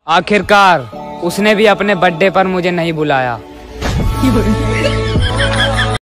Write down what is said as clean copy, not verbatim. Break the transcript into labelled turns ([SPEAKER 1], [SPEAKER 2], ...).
[SPEAKER 1] आखिरकार उसने भी अपने बर्थडे पर मुझे नहीं बुलाया।